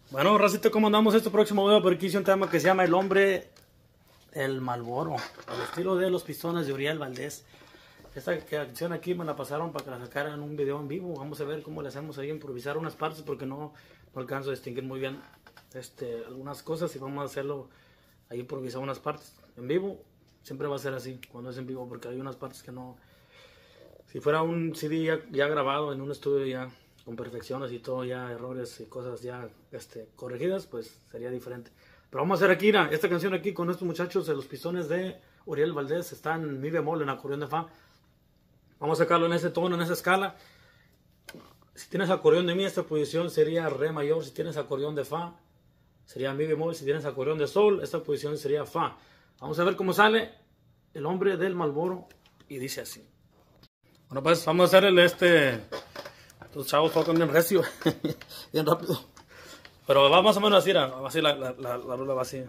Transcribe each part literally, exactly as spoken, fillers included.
Bueno, racita, ¿cómo andamos? Este próximo video por aquí hice un tema que se llama El hombre del Malboro, al estilo de los pistones de Uriel Valdés. Esta canción aquí me la pasaron para que la sacaran en un video en vivo. Vamos a ver cómo le hacemos ahí, improvisar unas partes porque no, no alcanzo a distinguir muy bien este, algunas cosas y vamos a hacerlo ahí, improvisar unas partes. En vivo siempre va a ser así cuando es en vivo porque hay unas partes que no... Si fuera un C D ya, ya grabado en un estudio ya con perfecciones y todo, ya errores y cosas ya este, corregidas, pues sería diferente. Pero vamos a hacer aquí, mira, esta canción aquí con estos muchachos de los pistones de Uriel Valdés, está en mi bemol, en acordeón de fa. Vamos a sacarlo en ese tono, en esa escala. Si tienes acordeón de mi, esta posición sería re mayor. Si tienes acordeón de fa, sería mi bemol. Si tienes acordeón de sol, esta posición sería fa. Vamos a ver cómo sale El hombre del Malboro y dice así. Bueno, pues vamos a hacer el este... Los chavos tocan bien recio, bien rápido. Pero va más o menos así, así la, la, la, la rula va así.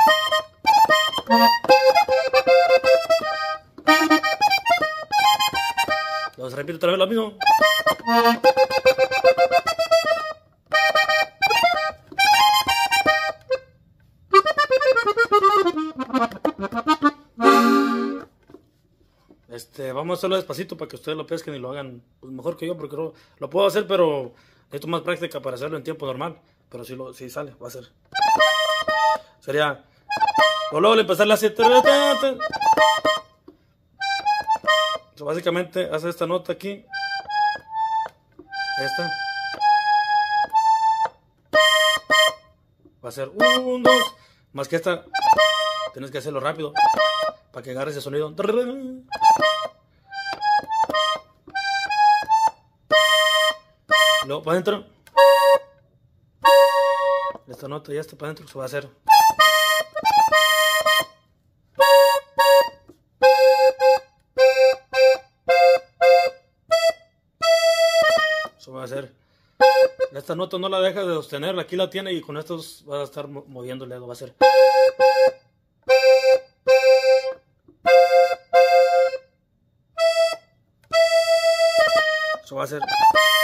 Los repito otra vez lo mismo. Este, vamos a hacerlo despacito para que ustedes lo pesquen y lo hagan pues, mejor que yo, porque lo, lo puedo hacer, pero necesito más práctica para hacerlo en tiempo normal. Pero si, lo, si sale, va a ser. Sería. O luego le empezar a hacer. So, básicamente hace esta nota aquí. Esta. Va a ser un, dos. Más que esta. Tienes que hacerlo rápido para que agarre ese sonido. Luego para adentro. Esta nota ya está para adentro, se va a hacer. Eso va a hacer. Esta nota no la deja de sostener, aquí la tiene y con estos va a estar moviéndole, va a hacer. Eso va a ser.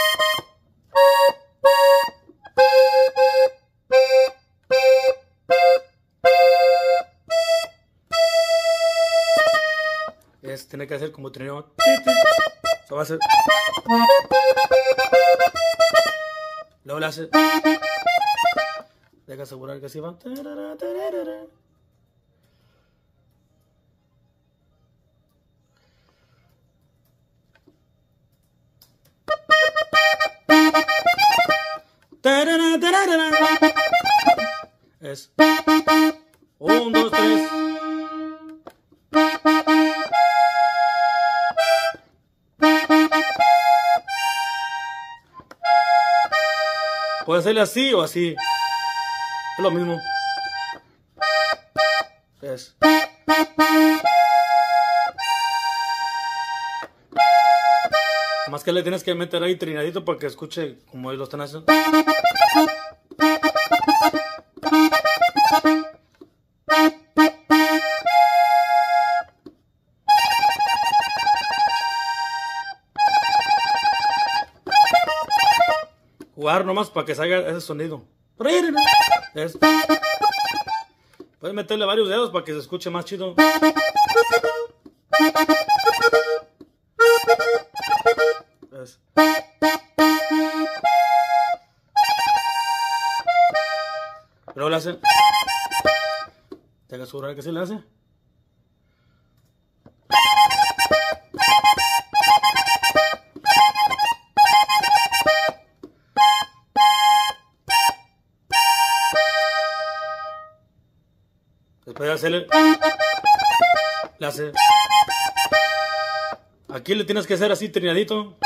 Es, tiene que hacer como trineo. Eso va a ser. Luego le hace. Deja asegurar que así va. Es un, dos, tres. Puede hacerle así o así. Es lo mismo. Es. Más que le tienes que meter ahí trinadito para que escuche como lo están haciendo. Jugar nomás para que salga ese sonido. Es. Puedes meterle varios dedos para que se escuche más chido. Es. Pero le hace. Tengo que asegurar que sí le hace. Después de hacerle, le hace. Aquí le tienes que hacer así trinadito.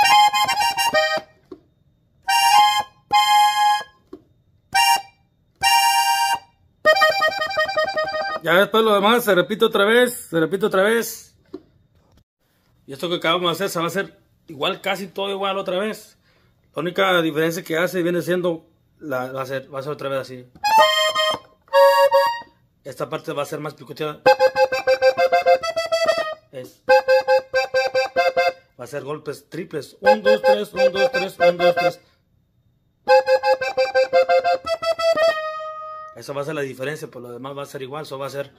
Ya después lo demás se repite otra vez, se repite otra vez. Y esto que acabamos de hacer se va a hacer igual, casi todo igual otra vez. La única diferencia que hace viene siendo, la, va, a ser, va a ser otra vez así. Esta parte va a ser más picoteada. Es. Va a ser golpes triples. un, dos, tres, un, dos, tres, un, dos, tres. Eso va a ser la diferencia, pues lo demás va a ser igual, eso va a ser...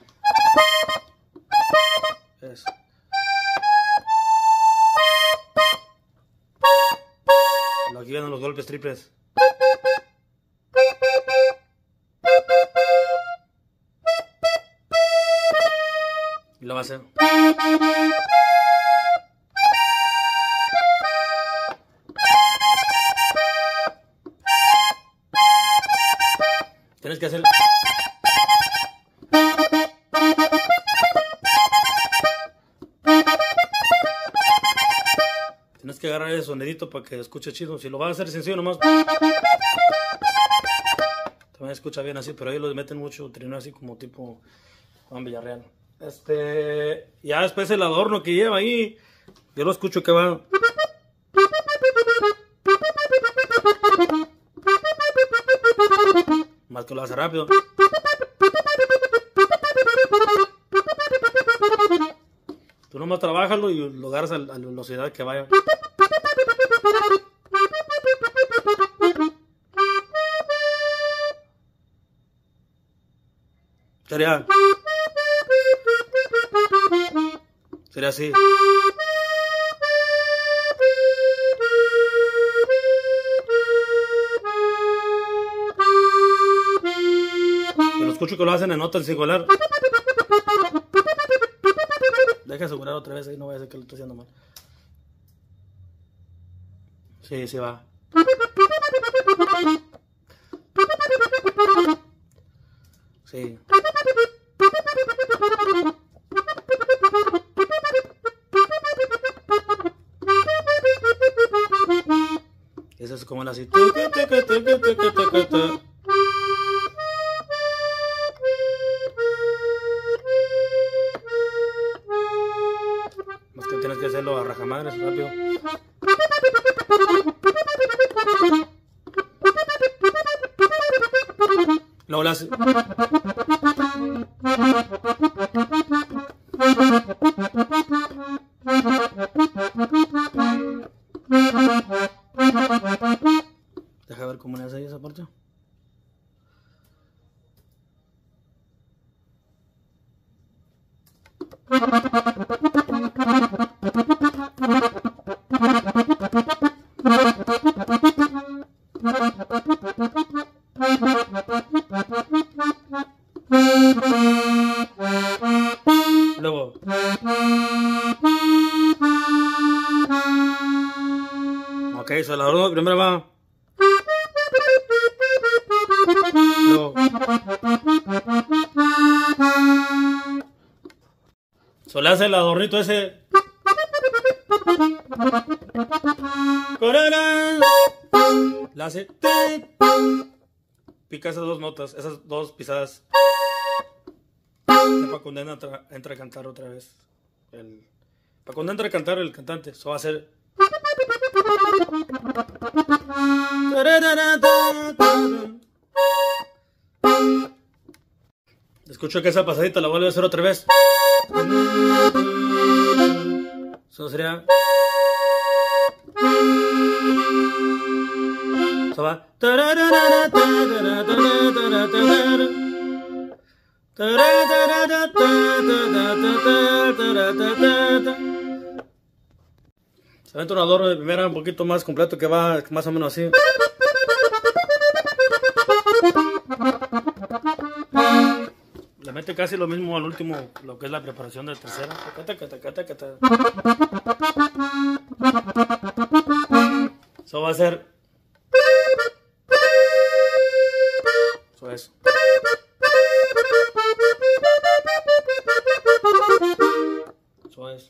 Eso. Aquí vienen los golpes triples. Y lo va a hacer. Tienes que hacer... Tienes que agarrar ese sonidito para que escuche chido. Si lo vas a hacer sencillo nomás, también escucha bien así, pero ahí lo meten mucho trino así como tipo Juan Villarreal. Este, ya después el adorno que lleva ahí, yo lo escucho que va... Más que lo hace rápido. Tú nomás trabájalo y lo agarras a la velocidad que vaya. Sería... Sería así. Yo lo escucho que lo hacen en nota el singular. Deja asegurar otra vez ahí, no voy a decir que lo estoy haciendo mal. Sí, sí va. Sí. Eso es como el así. Más que tienes que hacerlo a rajamadres rápido. Luego lo hace. Deja ver cómo le hace ahí esa parte. Luego. Ok, se la adorno. Primero va. Luego. Se le hace el adornito ese. Le hace. Pica esas dos notas, esas dos pisadas. Para cuando entra, entra a cantar otra vez. El, para cuando entra a cantar el cantante, eso va a ser. Escucho que esa pasadita la vuelve a hacer otra vez. Eso sería. Eso va. Se aventa un adorno de primera un poquito más completo que va más o menos así. Le mete casi lo mismo al último, lo que es la preparación de tercera. Eso va a ser. Eso es. Eso es.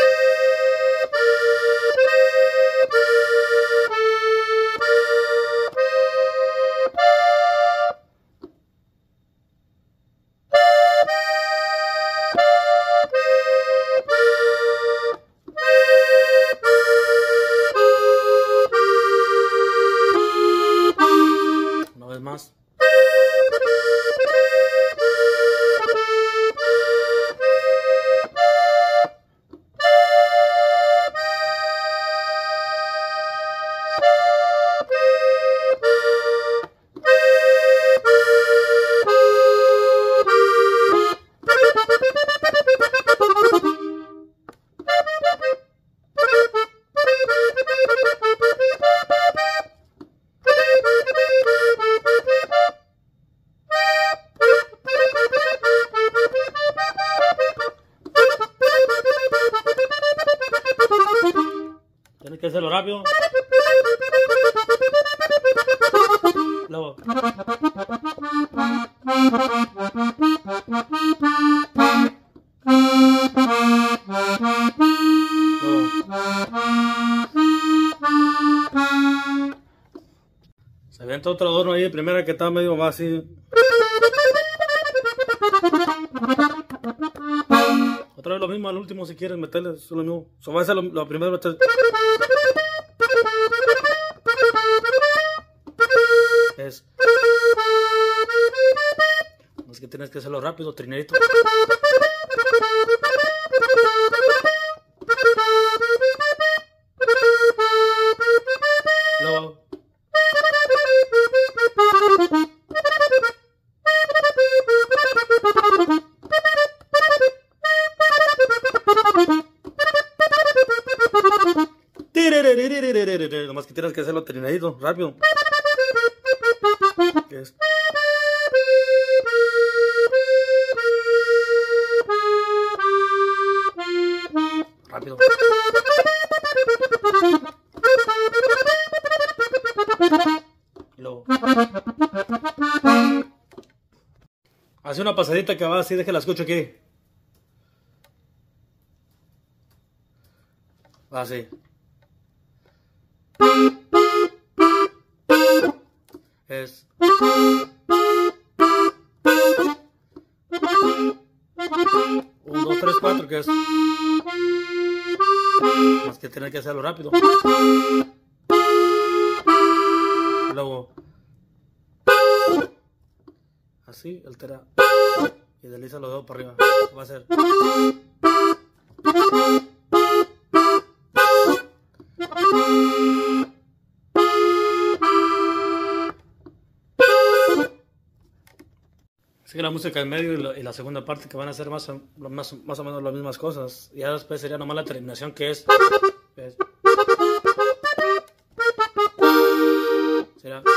Una vez más. hacerlo rápido. Luego. Se avienta otro adorno ahí de primera que está medio más así. Otra vez lo mismo al último si quieres meterle, eso es lo mismo. So, va a ser lo, lo primero meter. Es. Es que tienes que hacerlo rápido, trinerito. Luego. Nomás que tienes que hacerlo trinadito, rápido. ¿Qué es? Rápido. Y luego. Hace una pasadita que va así, deje la escucho aquí. Va así. Es. Un, dos, tres, cuatro, que es. Más que tener que hacerlo rápido. Luego. Así, altera. Y desliza los dedos para arriba. Va a ser. Sigue la música en medio y la, y la segunda parte que van a ser más, más, más o menos las mismas cosas. Y ya después sería nomás la terminación que es. es será.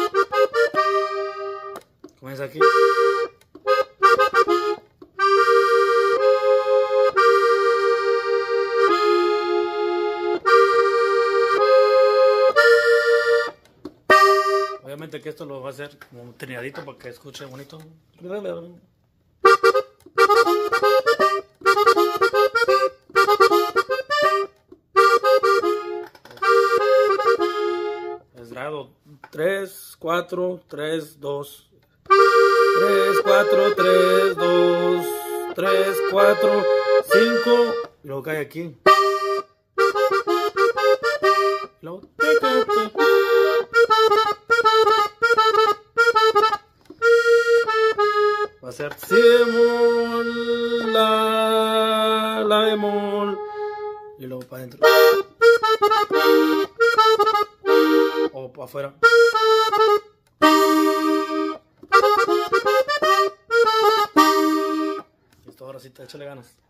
Comienza aquí. Obviamente que esto lo va a hacer como un trinadito para que escuche bonito. Es grado tres, cuatro, tres, dos. tres, cuatro, tres, dos, tres, cuatro, cinco. Y luego cae aquí. Y luego. Va a ser si bemol, la, la bemol. Y luego para adentro. O para afuera. Listo, ahora sí te échale ganas.